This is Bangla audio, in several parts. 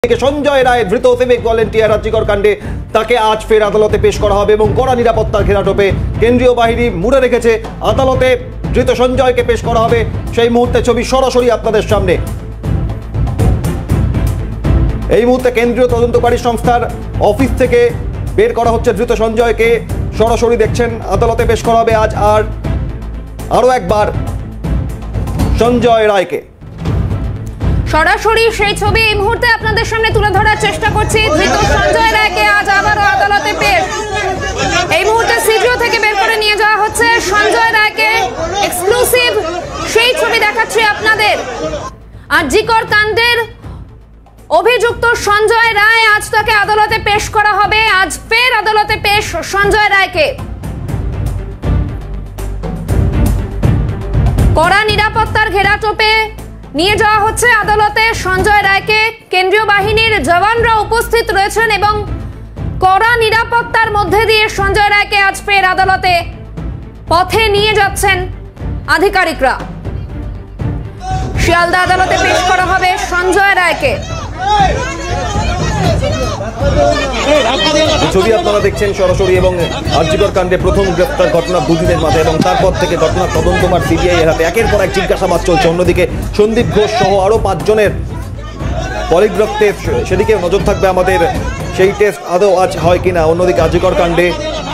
সঞ্জয় রায় ধৃত সিভিক ভলেন্টিয়ার আরজিকর কাণ্ডে তাকে আজ ফের আদালতে পেশ করা হবে এবং কড়া নিরাপত্তার ঘেরাটোপে কেন্দ্রীয় বাহিনী মুড়ে রেখেছে। আদালতে ধৃত সঞ্জয়কে পেশ করা হবে, সেই মুহূর্তে ছবি সরাসরি আপনাদের সামনে। এই মুহূর্তে কেন্দ্রীয় তদন্তকারী সংস্থার অফিস থেকে বের করা হচ্ছে ধৃত সঞ্জয়কে, সরাসরি দেখছেন। আদালতে পেশ করা হবে আজ আরো একবার সঞ্জয় রায়কে। সরাসরি সেই ছবি এই মুহূর্তে আপনাদের সামনে তুলে ধরার চেষ্টা করছি। ধৃত সঞ্জয় রায়কে আজ আবারও আদালতে পেশ। এই মুহূর্তে সিজিও থেকে বের করে নিয়ে যাওয়া হচ্ছে সঞ্জয় রায়কে। এক্সক্লুসিভ সেই ছবি দেখাচ্ছি আপনাদের। আরজিকর কাণ্ডের অভিযুক্ত সঞ্জয় রায়, আজ তাকে আদালতে পেশ করা হবে। আজ ফের আদালতে পেশ সঞ্জয় রায়কে। কড়া নিরাপত্তার ঘেরাটোপে নিয়ে যাওয়া হচ্ছে আদালতে সঞ্জয় রায়কে। কেন্দ্রীয় বাহিনীর জওয়ানরা উপস্থিত রয়েছেন এবং কড়া নিরাপত্তার মধ্যে দিয়ে সঞ্জয় রায়কে আজ ফের আদালতে পথে নিয়ে যাচ্ছেন আধিকারিকরা। শিয়ালদা আদালতে পেশ করা হবে সঞ্জয় রায়কে। ছবি আপনারা দেখছেন সরাসরি, এবং আরজিকর কাণ্ডে প্রথম গ্রেফতার ঘটনা দুদিনের মাথায় এবং তারপর থেকে ঘটনার তদন্তভার সিবিআই এর হাতে। একের পর এক জিজ্ঞাসাবাদ চলছে। অন্যদিকে সন্দীপ ঘোষ সহ আরো 5 জনের পলিগ্রাফ টেস্ট, সেদিকে নজর থাকবে আমাদের। সেই টেস্ট আদৌ আজ হয় কিনা। অন্যদিকে আরজিকর কাণ্ডে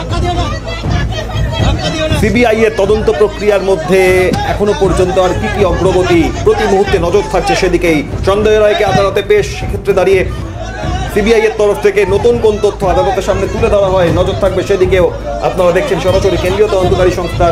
সিবিআই এর তদন্ত প্রক্রিয়ার মধ্যে এখনো পর্যন্ত আর কি অগ্রগতি, প্রতি মুহূর্তে নজর থাকছে সেদিকেই। সঞ্জয় রায়কে আদালতে পেশ, সেক্ষেত্রে দাঁড়িয়ে সিবিআই এর তরফ থেকে নতুন কোন তথ্য আদালতের সামনে তুলে ধরা হয়, নজর থাকবে সেদিকেও। আপনারা দেখছেন সরাসরি কেন্দ্রীয় তদন্তকারী সংস্থার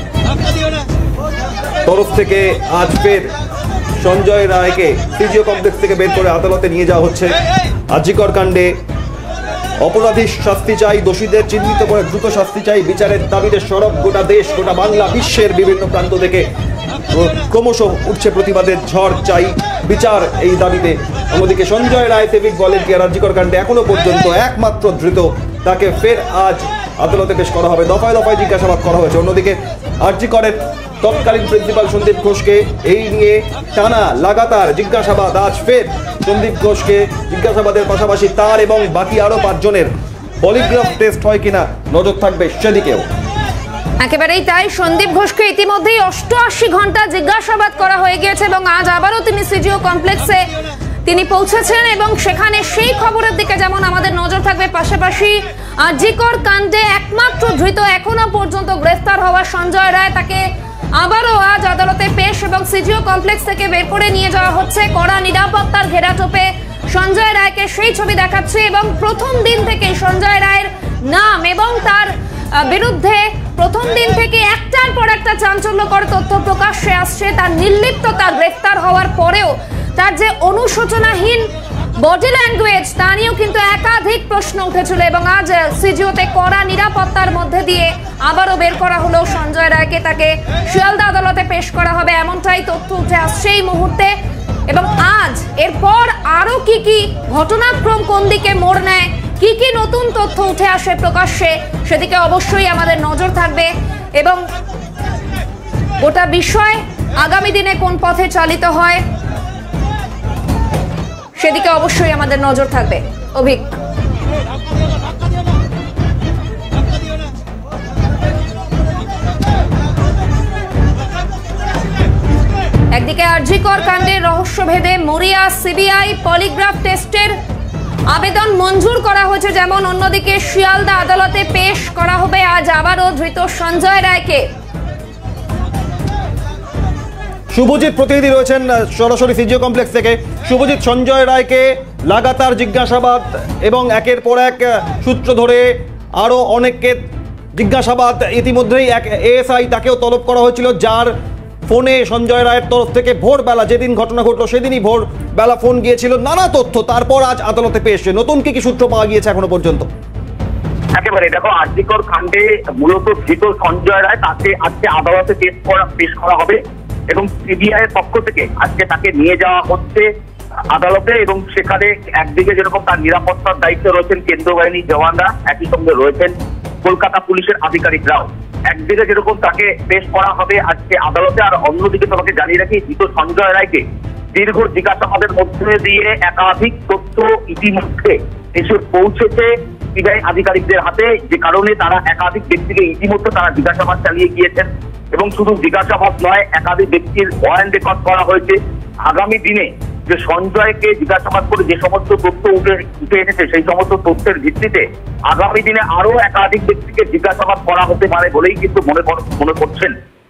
তরফ থেকে আজ ফের সঞ্জয় রায়কে সিজিও কমপ্লেক্স থেকে বের করে আদালতে নিয়ে যাওয়া হচ্ছে। আরজিকর কাণ্ডে অপরাধী শাস্তি চাই, দোষীদের চিহ্নিত করে দ্রুত শাস্তি চাই, বিচারের দাবিতে সরব গোটা দেশ, গোটা বাংলা, বিশ্বের বিভিন্ন প্রান্ত থেকে ক্রমশ উঠছে প্রতিবাদের ঝড়। চাই বিচার এই দাবিতে। অন্যদিকে সঞ্জয় রায় সিভিক ভলেন্টিয়ার আরজিকর কাণ্ডে এখনো পর্যন্ত একমাত্র ধৃত, তাকে ফের আজ আদালতে পেশ করা হবে। দফায় দফায় জিজ্ঞাসাবাদ করা হয়েছে। অন্যদিকে আরজিকরের তৎকালীন প্রিন্সিপাল সন্দীপ ঘোষকে এই নিয়ে টানা লাগাতার জিজ্ঞাসাবাদ। আজ ফের সন্দীপ ঘোষকে জিজ্ঞাসাবাদের পাশাপাশি তার এবং বাকি আরো 5 জনের পলিগ্রাফ টেস্ট হয় কিনা নজর থাকবে সেদিকেও। একেবারেই তাই। সন্দীপ ঘোষকে ইতিমধ্যেই 88 ঘন্টা জিজ্ঞাসাবাদ করা হয়ে গিয়েছে এবং আজ আবারও তিনি সিজিও কমপ্লেক্সে তিনি পৌঁছেছেন এবং সেখানে সেই খবরের দিকে যেমন আমাদের নজর থাকবে, পাশাপাশি আরজিকর কাণ্ডে একমাত্র ধৃত এখনো পর্যন্ত গ্রেফতার হওয়া সঞ্জয় রায়, তাকে আবারও আজ আদালতে পেশ এবং সিজিও কমপ্লেক্স থেকে বের করে নিয়ে যাওয়া হচ্ছে। কড়া নিরাপত্তার ঘেরাটোপে সঞ্জয় রায়কে সেই ছবি দেখাচ্ছে এবং প্রথম দিন থেকে সঞ্জয় রায়ের নাম এবং তার বিরুদ্ধে প্রথম দিন থেকে একটার পর একটা চাঞ্চল্যকর তথ্য প্রকাশ্যে আসছে। তার নির্লিপ্ততা, গ্রেফতার হওয়ার পরেও তার যে অনুশোচনাহীন বডি ল্যাঙ্গুয়েজ, তা নিয়েও কিন্তু একাধিক প্রশ্ন উঠেছিল এবং আজ সিজিওতে কড়া নিরাপত্তার মধ্যে দিয়ে আবারও বের করা হলো সঞ্জয় রায়কে। তাকে শিয়ালদা আদালতে পেশ করা হবে, এমনটাই তথ্য উঠে আসছে এই মুহূর্তে। এবং আজ এরপর আরো কি ঘটনাক্রম কোন দিকে মোড় নেয়, কি নতুন তথ্য উঠে আসে প্রকাশ্যে, সেদিকে অবশ্যই আমাদের নজর থাকবে এবং গোটা বিষয় আগামী দিনে কোন পথে চালিত হয় সেদিকে অবশ্যই আমাদের নজর থাকবে। অভিক, একদিকে আরজিকর কাণ্ডের রহস্য ভেদে মরিয়া সিবিআই পলিগ্রাফ টেস্টের আবেদন মঞ্জুর করা হয়েছে যেমন, অন্যদিকে শিয়ালদা আদালতে পেশ করা হবে আজ আবারও ধৃত সঞ্জয় রায়কে। শুভজিৎ প্রতিনিধি রয়েছেন সরাসরি সিজিও কমপ্লেক্স থেকে। শুভজিৎ, সঞ্জয় রায়কে লাগাতার জিজ্ঞাসাবাদ এবং একের পর এক সূত্র ধরে আরো অনেককে জিজ্ঞাসাবাদ। ইতিমধ্যেই এক এএসআই, তাকেও তলব করা হয়েছিল, যার ফোনে সঞ্জয় রায়ের তরফ থেকে ভোরবেলা যেদিন ঘটনা ঘটলো সেদিনই ভোরবেলা ফোন গিয়েছিল, নানা তথ্য। তারপর আজ আদালতে পেশ, নতুন কি সূত্র পাওয়া গিয়েছে এখনো পর্যন্ত? একেবারে দেখো, আরজিকর কাণ্ডে মূলত ধৃত সঞ্জয় রায়, তাকে আজকে আদালতে পেশ করা হবে এবং সিবিআই এর পক্ষ থেকে আজকে তাকে নিয়ে যাওয়া হচ্ছে আদালতে। এবং সেখানে একদিকে যেরকম তার নিরাপত্তার দায়িত্বে রয়েছেন কেন্দ্রীয় বাহিনীর জওয়ানরা, একই সঙ্গে রয়েছেন কলকাতা পুলিশের আধিকারিকরাও। একদিকে যেরকম তাকে পেশ করা হবে আজকে আদালতে, আর অন্যদিকে তোমাকে জানিয়ে রাখি ধৃত সঞ্জয় রায়কে দীর্ঘ জিজ্ঞাসাবাদের মধ্যে দিয়ে একাধিক তথ্য ইতিমধ্যে এসে পৌঁছেছে সিবিআই আধিকারিকদের হাতে, যে কারণে তারা একাধিক ব্যক্তিকে ইতিমধ্যে তারা জিজ্ঞাসাবাদ চালিয়ে গিয়েছেন। এবং শুধু জিজ্ঞাসাবাদ নয়, একাধিক ব্যক্তির ভয়েস রেকর্ড করা হয়েছে। আগামী দিনে যে সঞ্জয়কে জিজ্ঞাসাবাদ করে যে সমস্ত তথ্য উঠে এসেছে, সেই সমস্ত তথ্যের ভিত্তিতে আগামী দিনে আরো একাধিক ব্যক্তিকে জিজ্ঞাসাবাদ করা হতে পারে বলেই কিন্তু মনে করছেন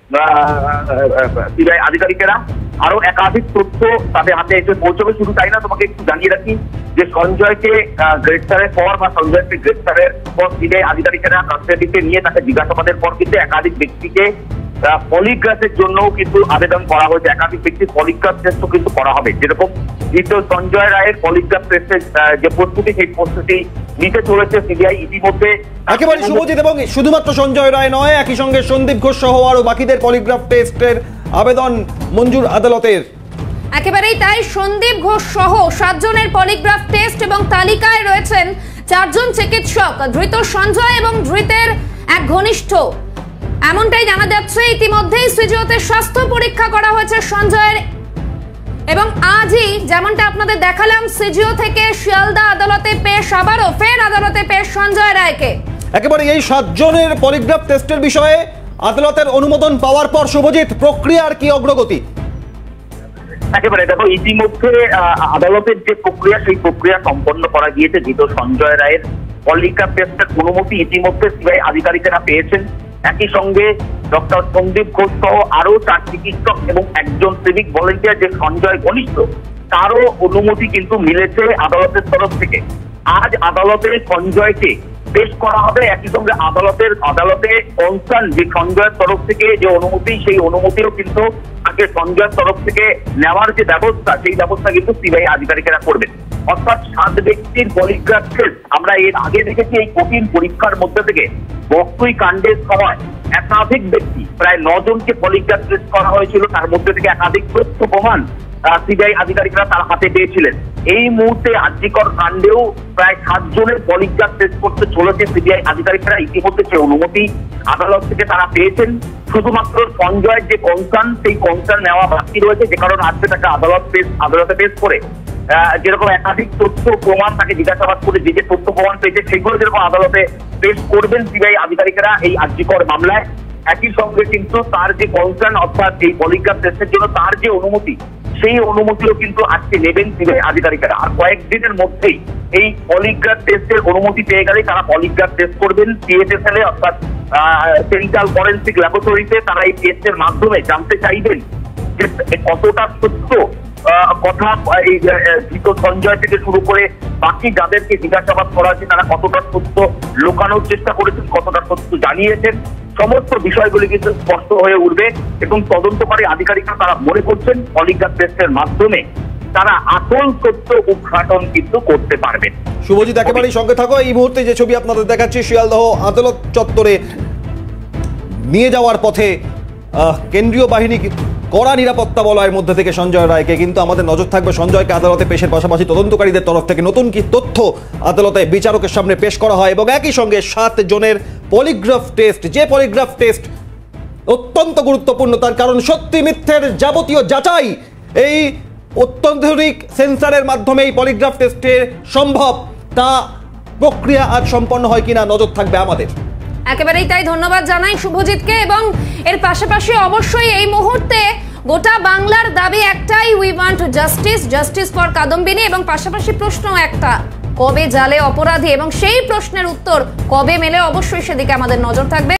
সিবিআই আধিকারিকেরা। আরো একাধিক তথ্য তাদের হাতে এসে পৌঁছবে। শুধু তাই না, তোমাকে একটু জানিয়ে রাখি যে সঞ্জয়কে গ্রেফতারের পর বা সঞ্জয়কে গ্রেফতারের পর সিবিআই আধিকারিকেরা কাস্টাডিতে নিয়ে তাকে জিজ্ঞাসাবাদের পর কিন্তু একাধিক ব্যক্তিকে পলিগ্রাফের জন্য কিন্তু আবেদন করা হয়েছে। একাধিক ব্যক্তির পলিগ্রাফ টেস্টও কিন্তু করা হবে। যেরকম দ্বিতীয় সঞ্জয় রায়ের পলিগ্রাফ টেস্টের যে প্রস্তুতি, সেই প্রস্তুতি নিতে চলেছে সিবিআই ইতিমধ্যে। একেবারে শুভজিৎ, এবং শুধুমাত্র সঞ্জয় রায় নয়, একই সঙ্গে সন্দীপ ঘোষ সহ আরো বাকিদের পলিগ্রাফ টেস্টের আবেদন মঞ্জুর আদালতের। একেবারেই তাই, সন্দীপ ঘোষ সহ 7 জনের পলিগ্রাফ টেস্ট এবং তালিকায় রয়েছেন 4 জন চিকিৎসক, ধৃত সঞ্জয় এবং ধৃতের এক ঘনিষ্ঠ। এমনটাই জানা যাচ্ছে। ইতিমধ্যেই সিজিওতে স্বাস্থ্য পরীক্ষা করা হয়েছে সঞ্জয়ের, এবং আজই যেমনটা আপনাদের দেখালাম সিজিও থেকে শিয়ালদা আদালতে পেশ, আবারও ফের আদালতে পেশ সঞ্জয় রায়কে। একেবারে এই 7 জনের পলিগ্রাফ টেস্টের বিষয়ে আদালতের অনুমোদন পাওয়ার পর শুভজিৎ প্রক্রিয়ার কি অগ্রগতি? একেবারে দেখো, ইতিমধ্যে আদালতের যে প্রক্রিয়া, সেই প্রক্রিয়া সম্পন্ন করা গিয়েছে। ধৃত সঞ্জয় রায়ের পলিগ্রাফ টেস্টের অনুমতি ইতিমধ্যে সিবিআই আধিকারিকেরা পেয়েছেন। একই সঙ্গে ডক্টর সন্দীপ ঘোষ সহ আরো 4 চিকিৎসক এবং একজন সিভিক ভলেন্টিয়ার যে সঞ্জয় ঘনিষ্ঠ, তারও অনুমতি কিন্তু মিলেছে আদালতের তরফ থেকে। আজ আদালতে সঞ্জয়কে পেশ করা হবে। একই সঙ্গে আদালতে কনসার্ন যে সঞ্জয়ের তরফ থেকে যে অনুমতি, সেই অনুমতিও কিন্তু আগে সঞ্জয়ের তরফ থেকে নেওয়ার যে ব্যবস্থা, সেই ব্যবস্থা কিন্তু সিবিআই আধিকারিকেরা করবেন। অর্থাৎ 7 ব্যক্তির পলিগ্রাফ টেস্ট আমরা এর আগে দেখেছি। এই কঠিন পরীক্ষার মধ্যে থেকে বকটুই কাণ্ডের সময় একাধিক ব্যক্তি, প্রায় 9 জনকে পলিগ্রাফ টেস্ট করা হয়েছিল। তার মধ্যে থেকে একাধিক তথ্য প্রমাণ সিবিআই আধিকারিকরা তার হাতে পেয়েছিলেন। এই মুহূর্তে আরজিকর কাণ্ডেও প্রায় 7 জনের পলিগ্রাফ টেস্ট করতে চলেছে সিবিআই আধিকারিকরা। ইতিমধ্যে সে অনুমতি আদালত থেকে তারা পেয়েছেন। শুধুমাত্র সঞ্জয়ের যে কনসার্ন, সেই কনসার্ন নেওয়া বাকি রয়েছে, যে কারণে আজকে তাকে আদালতে পেশ করে যেরকম একাধিক তথ্য প্রমাণ তাকে জিজ্ঞাসাবাদ করে যে তথ্য প্রমাণ পেয়েছে, সেগুলো যেরকম আদালতে পেশ করবেন সিবিআই আধিকারিকেরা এই আরজিকর মামলায়। একই সঙ্গে কিন্তু তার যে কনসার্ন, অর্থাৎ এই পলিগ্রাফ টেস্টের জন্য তার যে অনুমতি, সেই অনুমতিও কিন্তু আজকে নেবেন সিবিআই আধিকারিকেরা। আর কয়েকদিনের মধ্যেই এই পলিগ্রাফ টেস্টের অনুমতি পেয়ে গেলে তারা পলিগ্রাফ টেস্ট করবেন সিএসএসএল এ, অর্থাৎ সেন্ট্রাল ফরেন্সিক ল্যাবরেটরিতে। তারা এই টেস্টের মাধ্যমে জানতে চাইবেন যে কতটা সত্য কথা এই ধৃত সঞ্জয় থেকে শুরু করে বাকি যাদেরকে জিজ্ঞাসাবাদ করা হয়েছে, তারা কতটা সত্য লুকানোর চেষ্টা করেছেন, কতটা সত্য জানিয়েছেন। সমস্ত বিষয়গুলি কিন্তু স্পষ্ট হয়ে উঠবে এবং তদন্তকারী আধিকারিকরা তারা মনে করছেন পলিগ্রাফ টেস্টের মাধ্যমে তারা আসল সত্য উদ্ঘাটন কিন্তু করতে পারবেন। শুভজিৎ, একেবারেই সঙ্গে থাকো। এই মুহূর্তে যে ছবি আপনাদের দেখাচ্ছি, শিয়ালদহ আদালত চত্বরে নিয়ে যাওয়ার পথে কেন্দ্রীয় বাহিনী কড়া নিরাপত্তা বলয়ের মধ্যে থেকে সঞ্জয় রায়কে, কিন্তু আমাদের নজর থাকবে সঞ্জয়কে আদালতে পেশের পাশাপাশি তদন্তকারীদের তরফ থেকে নতুন কি তথ্য আদালতে বিচারকের সামনে পেশ করা হয়, এবং একই সঙ্গে 7 জনের পলিগ্রাফ টেস্ট, যে পলিগ্রাফ টেস্ট অত্যন্ত গুরুত্বপূর্ণ, তার কারণ সত্যি মিথ্যের যাবতীয় যাচাই এই অত্যাধুনিক সেন্সারের মাধ্যমে এই পলিগ্রাফ টেস্টে সম্ভব। তা প্রক্রিয়া আজ সম্পন্ন হয় কিনা নজর থাকবে আমাদের। একেবারেই তাই, ধন্যবাদ জানাই শুভজিৎকে। এবং এর পাশাপাশি অবশ্যই এই মুহূর্তে গোটা বাংলার দাবি একটাই, we want justice, justice for Kadambini. এবং পাশাপাশি প্রশ্ন একটা, কবে জালে অপরাধী, এবং সেই প্রশ্নের উত্তর কবে মেলে, অবশ্যই সেদিকে আমাদের নজর থাকবে।